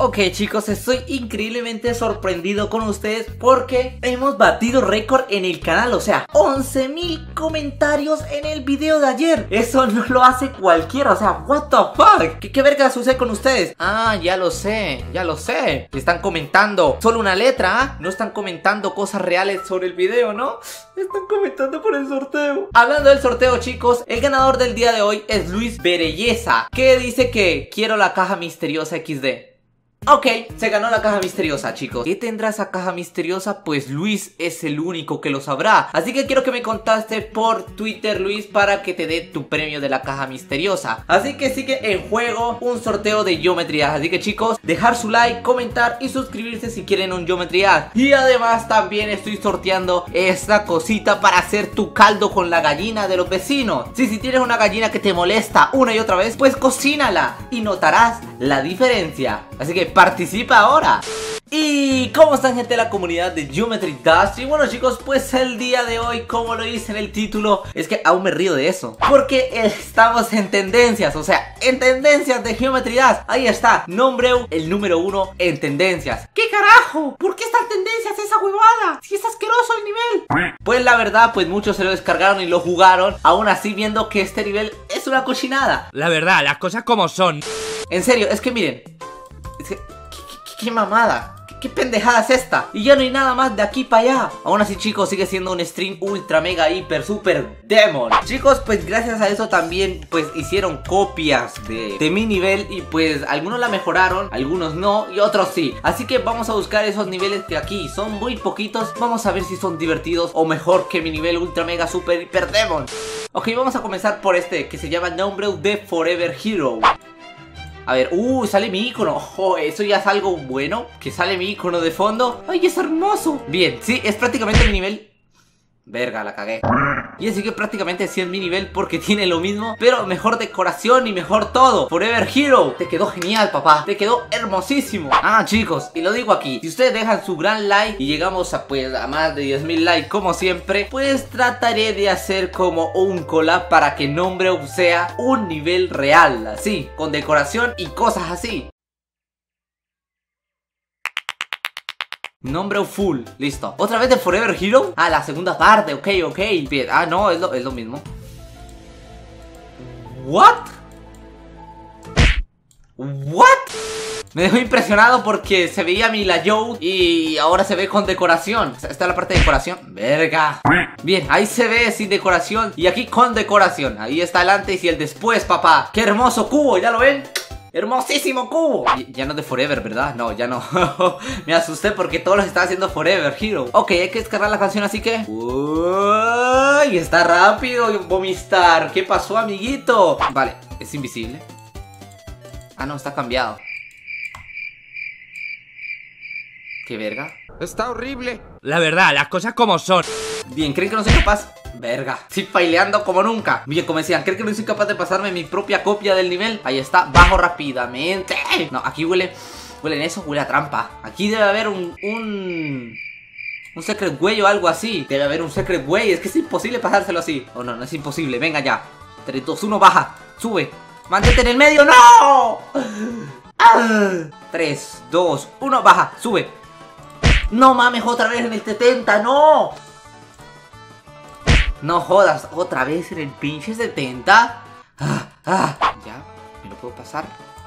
Ok chicos, estoy increíblemente sorprendido con ustedes porque hemos batido récord en el canal. O sea, 11.000 comentarios en el video de ayer. Eso no lo hace cualquiera, o sea, what the fuck. ¿Qué verga sucede con ustedes? Ah, ya lo sé. Están comentando solo una letra, ¿ah? No están comentando cosas reales sobre el video, ¿no? Están comentando por el sorteo. Hablando del sorteo, chicos, el ganador del día de hoy es Luis Berelleza, que dice que quiero la caja misteriosa XD. Ok, se ganó la caja misteriosa, chicos. ¿Qué tendrá esa caja misteriosa? Pues Luis es el único que lo sabrá. Así que quiero que me contaste por Twitter, Luis, para que te dé tu premio de la caja misteriosa. Así que sigue en juego un sorteo de Geometry Dash. Así que chicos, dejar su like, comentar y suscribirse si quieren un Geometry Dash. Y además también estoy sorteando esta cosita para hacer tu caldo con la gallina de los vecinos. Si tienes una gallina que te molesta una y otra vez, pues cocínala y notarás la diferencia. Así que participa ahora. ¿Y cómo están, gente de la comunidad de Geometry Dash? Y bueno chicos, pues el día de hoy, como lo hice en el título, es que aún me río de eso, porque estamos en tendencias, o sea, en tendencias de Geometry Dash. Ahí está, Nombreu, el número 1 en tendencias. ¿Qué carajo? ¿Por qué está en tendencias esa huevada? Si es asqueroso el nivel. Pues la verdad, pues muchos se lo descargaron y lo jugaron, aún así viendo que este nivel es una cochinada. La verdad, las cosas como son. En serio, es que miren, es que, ¿qué mamada? ¿Qué pendejada es esta? Y ya no hay nada más de aquí para allá. Aún así chicos, sigue siendo un stream ultra mega hiper super demon. Chicos, pues gracias a eso también pues hicieron copias de mi nivel. Y pues algunos la mejoraron, algunos no y otros sí. Así que vamos a buscar esos niveles que aquí son muy poquitos. Vamos a ver si son divertidos o mejor que mi nivel ultra mega super hiper demon. Ok, vamos a comenzar por este que se llama Nombreu de Forever Hero. A ver, sale mi icono. Oh, eso ya es algo bueno, que sale mi icono de fondo. ¡Ay, es hermoso! Bien, sí, es prácticamente mi nivel. Verga, la cagué. Y así que prácticamente sí es mi nivel porque tiene lo mismo, pero mejor decoración y mejor todo. Forever Hero, te quedó genial, papá. Te quedó hermosísimo. Ah, chicos, y lo digo aquí, si ustedes dejan su gran like y llegamos a más de 10.000 likes como siempre, pues trataré de hacer como un collab para que Nombreu sea un nivel real, así, con decoración y cosas así. Nombreu full, listo. ¿Otra vez de Forever Hero? Ah, la segunda parte, ok. Bien, no, es lo mismo. ¿What? Me dejó impresionado porque se veía mi layout y ahora se ve con decoración. Esta es la parte de decoración. Verga. Bien, ahí se ve sin decoración y aquí con decoración. Ahí está el antes y el después, papá. ¡Qué hermoso cubo! ¿Ya lo ven? ¡Hermosísimo cubo! Ya no es de Forever, ¿verdad? No, ya no. Me asusté porque todos los están haciendo Forever Hero. Ok, hay que descargar la canción, así que... ¡Uy! Está rápido, Vomistar. ¿Qué pasó, amiguito? Vale, es invisible. Ah, no, está cambiado. ¿Qué verga? Está horrible. La verdad, las cosas como son. Bien, ¿creen que no soy capaz? Verga, estoy faileando como nunca. Bien, como decían, ¿creen que no soy capaz de pasarme mi propia copia del nivel? Ahí está, bajo rápidamente. No, aquí huele en eso, huele a trampa. Aquí debe haber un secret way o algo así. Debe haber un secret way, es que es imposible pasárselo así. Oh, no, no es imposible, venga ya. 3, 2, 1, baja, sube. Mantente en el medio, ¡no! 3, 2, 1, baja, sube. No mames, otra vez en el 70, no. No jodas, otra vez en el pinche 70. Ya, ¿me lo puedo pasar?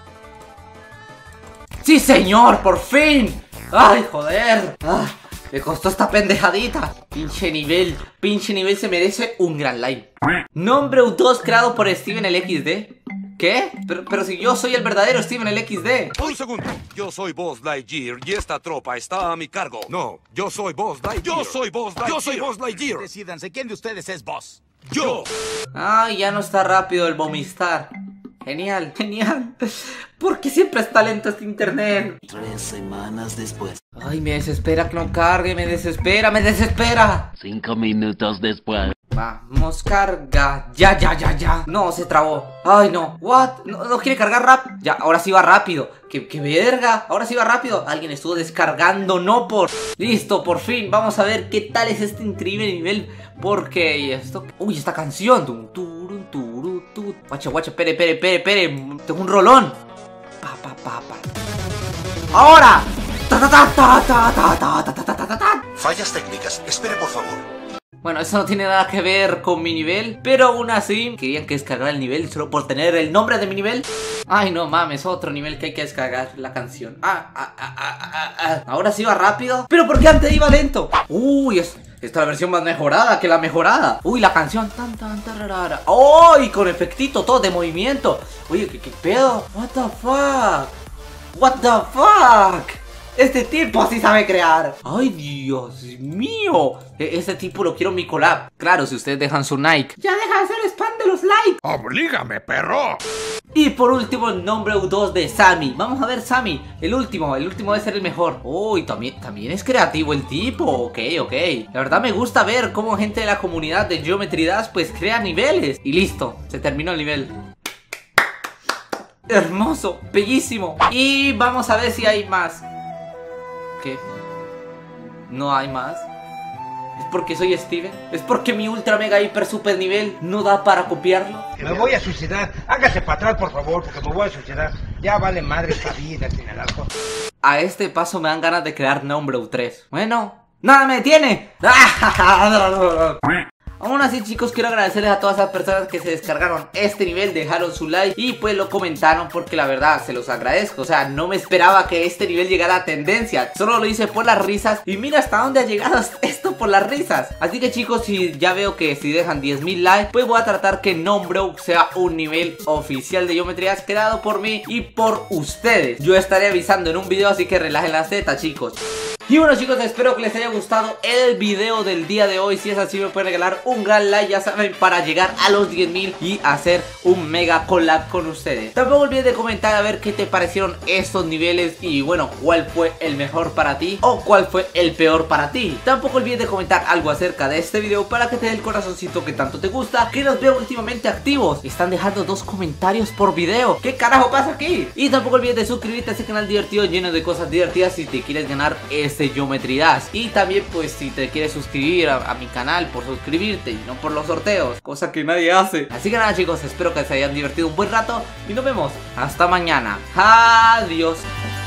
¡Sí, señor! ¡Por fin! ¡Ay, joder! Me costó esta pendejadita. Pinche nivel se merece un gran like. Nombreu 2 creado por Steven el XD. ¿Qué? Pero si yo soy el verdadero Steven el XD. Un segundo. Yo soy Buzz Lightyear y esta tropa está a mi cargo. No, yo soy Buzz Lightyear. Yo soy Buzz Lightyear. Decídanse, ¿quién de ustedes es Buzz? Yo. Ay, ya no está rápido el Vomistar. Genial. ¿Por qué siempre está lento este internet? 3 semanas después. Ay, me desespera que no cargue, me desespera. 5 minutos después. Vamos, carga. Ya. No, se trabó. Ay, no. What? No quiere cargar rápido. Ya, ahora sí va rápido. ¿Qué verga? Ahora sí va rápido. Alguien estuvo descargando, no por... Listo, por fin. Vamos a ver qué tal es este increíble nivel. Porque esto... Uy, esta canción. Guacha, espere. Tengo un rolón. ¡Ahora! Ta, ta, ta, ta, ta, ta, ta, ta, ta, ta, ta, ta. Fallas técnicas. Espere, por favor. Bueno, eso no tiene nada que ver con mi nivel, pero aún así querían que descargara el nivel solo por tener el nombre de mi nivel. Ay, no mames, otro nivel que hay que descargar, la canción. Ahora sí va rápido. Pero ¿por qué antes iba lento? Uy, esta es la versión más mejorada que la mejorada. Uy, la canción tan tan tararara. Oh, y con efectito todo de movimiento. Oye, ¿qué pedo? What the fuck? What the fuck? Este tipo sí sabe crear. Ay, Dios mío. Este tipo lo quiero en mi collab. Claro, si ustedes dejan su like. Ya deja de hacer spam de los likes. ¡Oblígame, perro! Y por último el nombre 2 de Sammy. Vamos a ver Sammy, el último debe ser el mejor. Uy, también es creativo el tipo. Ok. La verdad me gusta ver cómo gente de la comunidad de Geometry Dash pues crea niveles. Y listo, se terminó el nivel. Hermoso, bellísimo. Y vamos a ver si hay más. ¿Qué? ¿No hay más? ¿Es porque soy Steven? ¿Es porque mi ultra mega hiper super nivel no da para copiarlo? Me voy a suicidar. Hágase para atrás, por favor, porque me voy a suicidar. Ya vale madre esta vida, sin el asco. A este paso me dan ganas de crear Number 3. Bueno, ¡nada me detiene! Aún así, chicos, quiero agradecerles a todas esas personas que se descargaron este nivel, dejaron su like y pues lo comentaron, porque la verdad se los agradezco. O sea, no me esperaba que este nivel llegara a tendencia, solo lo hice por las risas. Y mira hasta dónde ha llegado esto por las risas. Así que, chicos, si ya veo que si dejan 10.000 likes, pues voy a tratar que Nombro sea un nivel oficial de Geometry Dash creado por mí y por ustedes. Yo estaré avisando en un video, así que relajen la zeta, chicos. Y bueno, chicos, espero que les haya gustado el video del día de hoy. Si es así, me pueden regalar un gran like, ya saben, para llegar a los 10.000 y hacer un mega collab con ustedes. Tampoco olvides de comentar a ver qué te parecieron estos niveles y bueno, cuál fue el mejor para ti o cuál fue el peor para ti. Tampoco olvides de comentar algo acerca de este video para que te dé el corazoncito que tanto te gusta, que los veo últimamente activos. Están dejando 2 comentarios por video. ¿Qué carajo pasa aquí? Y tampoco olvides de suscribirte a este canal divertido lleno de cosas divertidas si te quieres ganar este Geometry Dash. Y también pues si te quieres suscribir a mi canal por suscribirte y no por los sorteos, cosa que nadie hace. Así que nada, chicos, espero que se hayan divertido un buen rato y nos vemos hasta mañana. Adiós.